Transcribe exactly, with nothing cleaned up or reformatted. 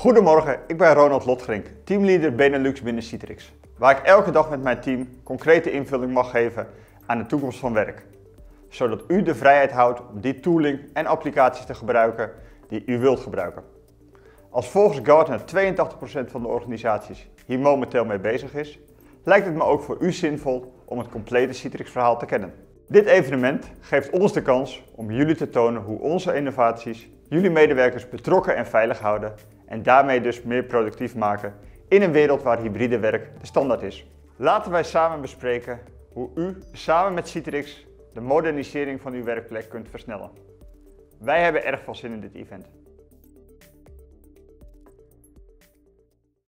Goedemorgen, ik ben Ronald Lotgerink, teamleader Benelux binnen Citrix, waar ik elke dag met mijn team concrete invulling mag geven aan de toekomst van werk. Zodat u de vrijheid houdt om die tooling en applicaties te gebruiken die u wilt gebruiken. Als volgens Gartner tweeëntachtig procent van de organisaties hier momenteel mee bezig is, lijkt het me ook voor u zinvol om het complete Citrix verhaal te kennen. Dit evenement geeft ons de kans om jullie te tonen hoe onze innovaties jullie medewerkers betrokken en veilig houden en daarmee dus meer productief maken in een wereld waar hybride werk de standaard is. Laten wij samen bespreken hoe u samen met Citrix de modernisering van uw werkplek kunt versnellen. Wij hebben erg veel zin in dit event.